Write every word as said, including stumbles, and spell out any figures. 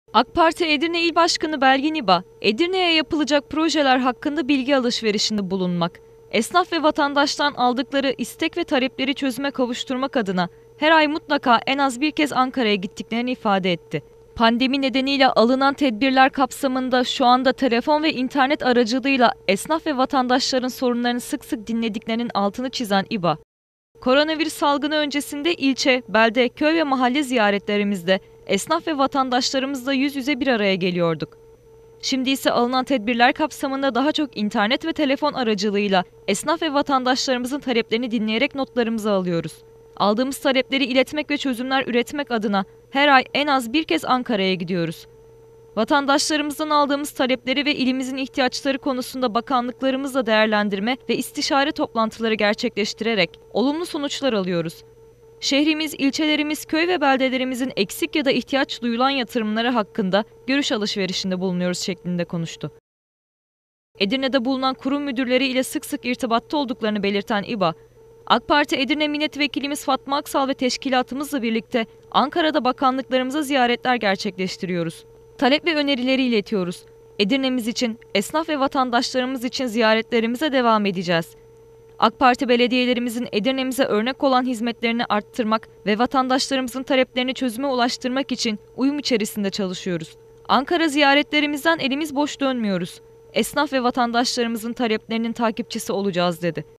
AK Parti Edirne İl Başkanı Belgin İba, Edirne'ye yapılacak projeler hakkında bilgi alışverişinde bulunmak, esnaf ve vatandaştan aldıkları istek ve talepleri çözüme kavuşturmak adına her ay mutlaka en az bir kez Ankara'ya gittiklerini ifade etti. Pandemi nedeniyle alınan tedbirler kapsamında şu anda telefon ve internet aracılığıyla esnaf ve vatandaşların sorunlarını sık sık dinlediklerinin altını çizen İba, koronavirüs salgını öncesinde ilçe, belde, köy ve mahalle ziyaretlerimizde esnaf ve vatandaşlarımızla yüz yüze bir araya geliyorduk. Şimdi ise alınan tedbirler kapsamında daha çok internet ve telefon aracılığıyla esnaf ve vatandaşlarımızın taleplerini dinleyerek notlarımızı alıyoruz. Aldığımız talepleri iletmek ve çözümler üretmek adına her ay en az bir kez Ankara'ya gidiyoruz. Vatandaşlarımızdan aldığımız talepleri ve ilimizin ihtiyaçları konusunda bakanlıklarımızla değerlendirme ve istişare toplantıları gerçekleştirerek olumlu sonuçlar alıyoruz. Şehrimiz, ilçelerimiz, köy ve beldelerimizin eksik ya da ihtiyaç duyulan yatırımları hakkında görüş alışverişinde bulunuyoruz şeklinde konuştu. Edirne'de bulunan kurum müdürleri ile sık sık irtibatta olduklarını belirten İba, AK Parti Edirne Milletvekilimiz Fatma Aksal ve teşkilatımızla birlikte Ankara'da bakanlıklarımıza ziyaretler gerçekleştiriyoruz. Talep ve önerileri iletiyoruz. Edirne'miz için, esnaf ve vatandaşlarımız için ziyaretlerimize devam edeceğiz. AK Parti belediyelerimizin Edirne'mize örnek olan hizmetlerini arttırmak ve vatandaşlarımızın taleplerini çözüme ulaştırmak için uyum içerisinde çalışıyoruz. Ankara ziyaretlerimizden elimiz boş dönmüyoruz. Esnaf ve vatandaşlarımızın taleplerinin takipçisi olacağız dedi.